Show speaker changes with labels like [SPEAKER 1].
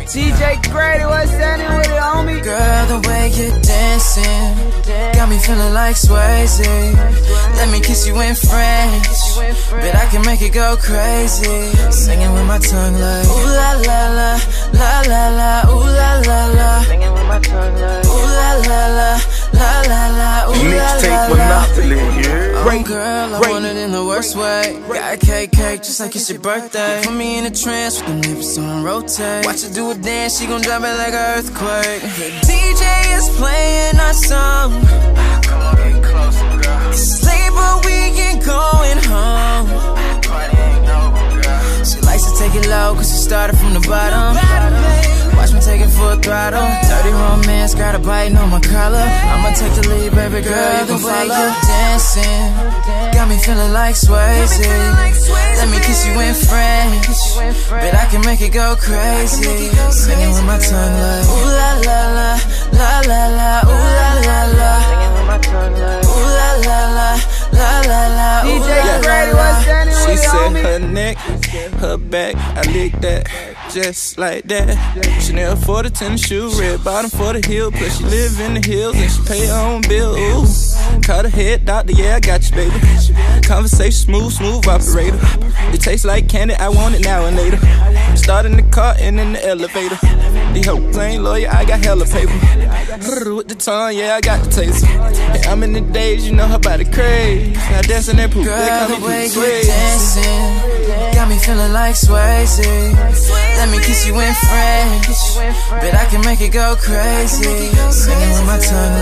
[SPEAKER 1] DJ Grady, what's standing with it, homie?
[SPEAKER 2] Girl, the way you're dancing got me feeling like Swayze. Let me kiss you in French, but I can make it go crazy. Singing with my tongue like ooh la la la, la la la, ooh la la la. Singing with my tongue like ooh la la la, la la la, ooh la la la.
[SPEAKER 3] Monopoly, yeah.
[SPEAKER 2] Oh girl, I want it in the worst way. Got a cake just like it's your birthday. Put me in a trance with the nipples on rotate. Watch her do a dance, she gon' drop it like an earthquake. The DJ is playing our song.
[SPEAKER 3] Come on, get closer, girl.
[SPEAKER 2] It's late but we ain't going home.
[SPEAKER 3] Party ain't over, girl.
[SPEAKER 2] She likes to take it low cause she started from the bottom. Watch me take it full throttle. Dirty romance, got a biting on my collar. I'ma take the lead, baby girl, you can follow. The way you're dancing got me feeling like Swayze. Let me kiss you in French, but I can make it go crazy. Singing with my tongue like ooh la la la, la la la, ooh la la la. Singing with my tongue like ooh la la la, la la la, ooh
[SPEAKER 1] DJ Grady, what's standing with
[SPEAKER 4] She
[SPEAKER 1] it,
[SPEAKER 4] said
[SPEAKER 1] homie?
[SPEAKER 4] her neck, her back, I licked that, just like that. Chanel for the tennis shoe, red bottom for the heel. Plus she live in the hills and she pay her own bill. Ooh, call the head doctor, yeah I got you baby. Conversation smooth operator. It tastes like candy, I want it now and later. Start in the car and in the elevator. The hoes ain't lawyer, I got hella paper. With the tongue, yeah I got the taste. Hey, I'm in the days, you know her body crazy. I dance in that poop, they
[SPEAKER 2] girl,
[SPEAKER 4] call
[SPEAKER 2] the
[SPEAKER 4] me
[SPEAKER 2] way
[SPEAKER 4] Pooh
[SPEAKER 2] you're
[SPEAKER 4] Swayze.
[SPEAKER 2] dancing got me feeling like Swayze. Let me kiss you in French, but I can make it go crazy. Singing with my tongue